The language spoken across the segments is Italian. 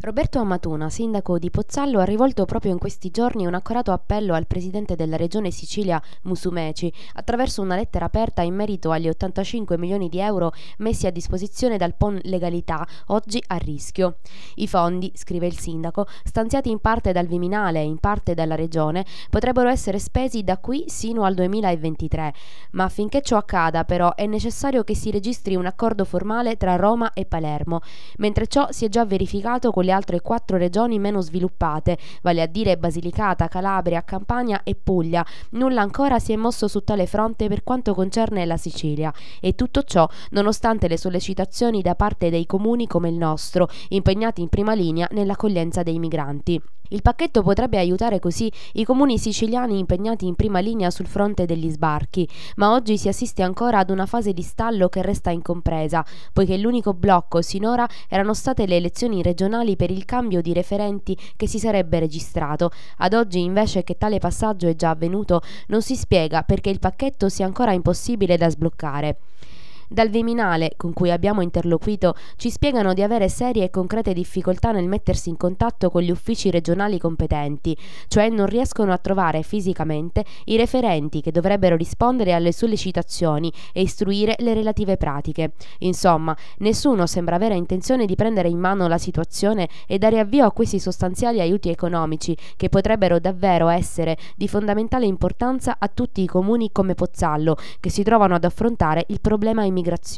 Roberto Amatuna, sindaco di Pozzallo, ha rivolto proprio in questi giorni un accorato appello al presidente della regione Sicilia Musumeci attraverso una lettera aperta in merito agli 85 milioni di euro messi a disposizione dal PON Legalità, oggi a rischio. I fondi, scrive il sindaco, stanziati in parte dal Viminale e in parte dalla regione, potrebbero essere spesi da qui sino al 2023, ma affinché ciò accada però è necessario che si registri un accordo formale tra Roma e Palermo, mentre ciò si è già verificato con le altre 4 regioni meno sviluppate, vale a dire Basilicata, Calabria, Campania e Puglia. Nulla ancora si è mosso su tale fronte per quanto concerne la Sicilia, e tutto ciò nonostante le sollecitazioni da parte dei comuni come il nostro, impegnati in prima linea nell'accoglienza dei migranti. Il pacchetto potrebbe aiutare così i comuni siciliani impegnati in prima linea sul fronte degli sbarchi, ma oggi si assiste ancora ad una fase di stallo che resta incompresa, poiché l'unico blocco sinora erano state le elezioni regionali per il cambio di referenti che si sarebbe registrato. Ad oggi, invece che tale passaggio è già avvenuto, non si spiega perché il pacchetto sia ancora impossibile da sbloccare. Dal Viminale, con cui abbiamo interloquito, ci spiegano di avere serie e concrete difficoltà nel mettersi in contatto con gli uffici regionali competenti, cioè non riescono a trovare fisicamente i referenti che dovrebbero rispondere alle sollecitazioni e istruire le relative pratiche. Insomma, nessuno sembra avere intenzione di prendere in mano la situazione e dare avvio a questi sostanziali aiuti economici che potrebbero davvero essere di fondamentale importanza a tutti i comuni come Pozzallo, che si trovano ad affrontare il problema immigrazione.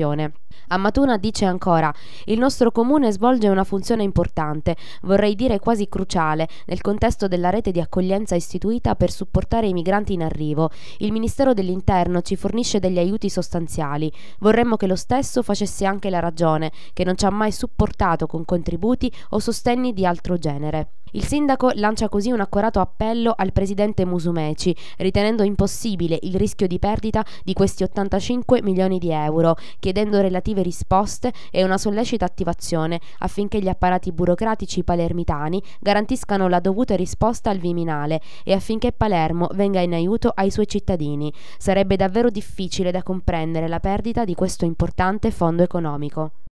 Amatuna dice ancora: il nostro comune svolge una funzione importante, vorrei dire quasi cruciale, nel contesto della rete di accoglienza istituita per supportare i migranti in arrivo. Il Ministero dell'Interno ci fornisce degli aiuti sostanziali. Vorremmo che lo stesso facesse anche la Regione, che non ci ha mai supportato con contributi o sostegni di altro genere. Il sindaco lancia così un accorato appello al presidente Musumeci, ritenendo impossibile il rischio di perdita di questi 85 milioni di euro, chiedendo relative risposte e una sollecita attivazione affinché gli apparati burocratici palermitani garantiscano la dovuta risposta al Viminale e affinché Palermo venga in aiuto ai suoi cittadini. Sarebbe davvero difficile da comprendere la perdita di questo importante fondo economico.